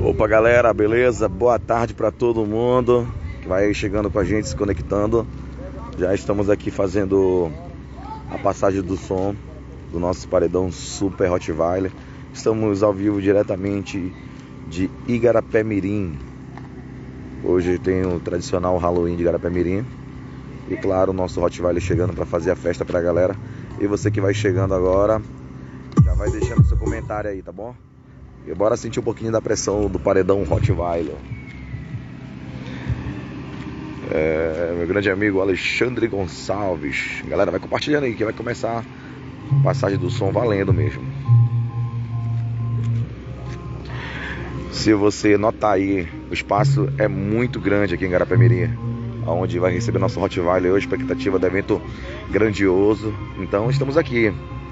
Opa galera, beleza? Boa tarde para todo mundo que vai chegando com a gente, se conectando. Já estamos aqui fazendo a passagem do som do nosso paredão Super Rottweiler. Estamos ao vivo diretamente de Igarapé-Mirim. Hoje tem o tradicional Halloween de Igarapé-Mirim. E claro, o nosso Rottweiler chegando para fazer a festa pra galera. E você que vai chegando agora, já vai deixando seu comentário aí, tá bom? E bora sentir um pouquinho da pressão do paredão Rottweiler. Meu grande amigo Alexandre Gonçalves. Galera, vai compartilhando aí que vai começar a passagem do som valendo mesmo. Se você notar aí, o espaço é muito grande aqui em Igarapé-Mirim, onde vai receber nosso Rottweiler hoje, expectativa do evento grandioso. Então estamos aqui.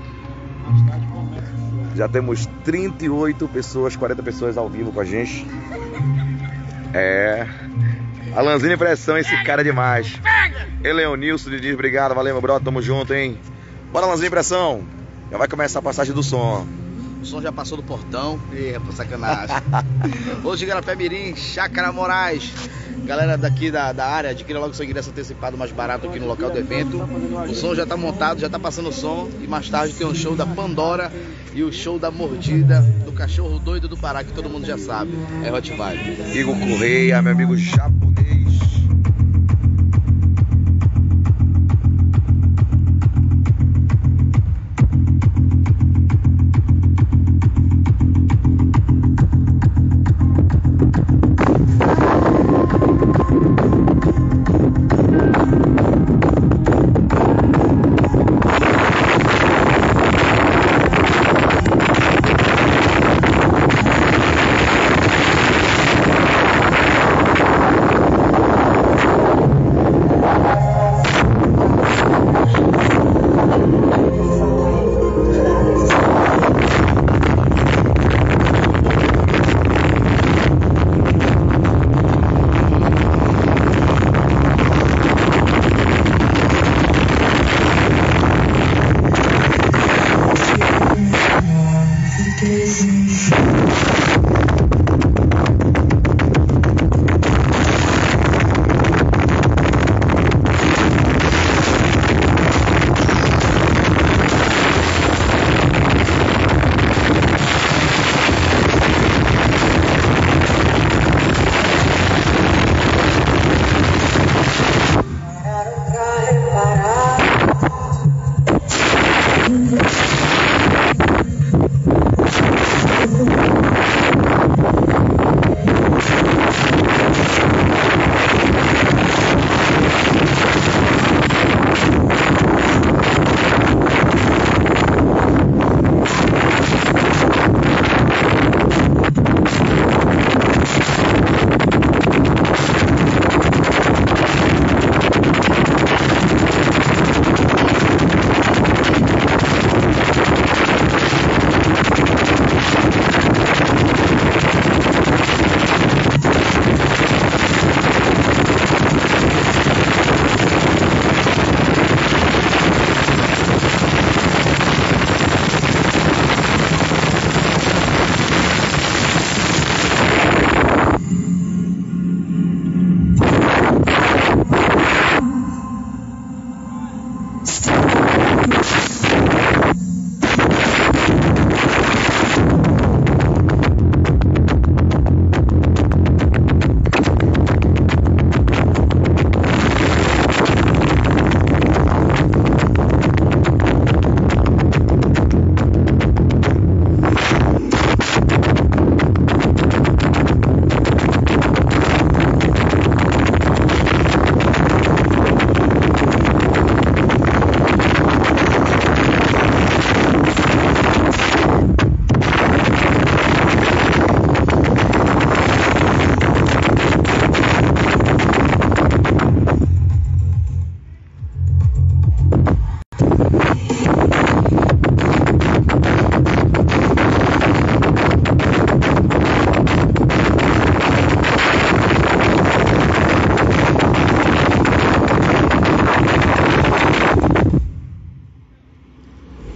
Já temos 38 pessoas, 40 pessoas ao vivo com a gente. Alanzinho Impressão, esse cara é demais. Eleonilson diz, obrigado, valeu meu brother, tamo junto, hein. Bora Alanzinho Impressão, já vai começar a passagem do som. O som já passou do portão. Por sacanagem. Hoje Igarapé-Mirim, Chácara Moraes. Galera daqui da área, adquira logo seu ingresso antecipado mais barato aqui no local do evento. O som já tá montado, já tá passando o som. E mais tarde tem um show da Pandora e o show da Mordida, do cachorro doido do Pará, que todo mundo já sabe. É Rottweiler. Igor Correia, meu amigo japonês.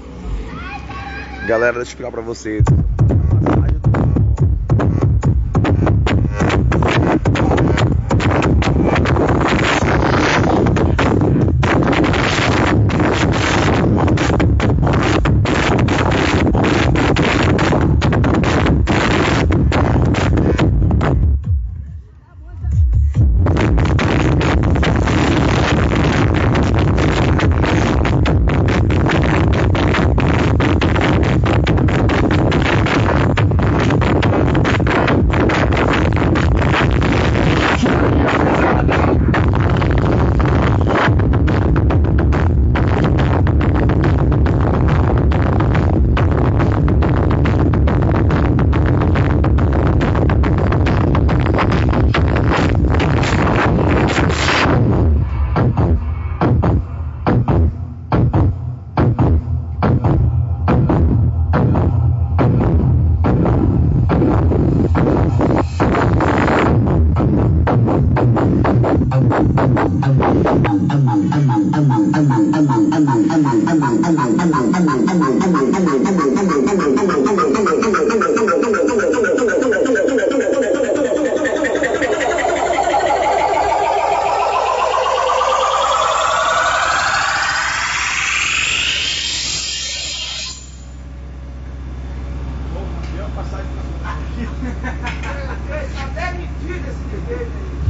Galera, deixa eu explicar pra vocês. passagem aqui. Até mentira esse defeito aí.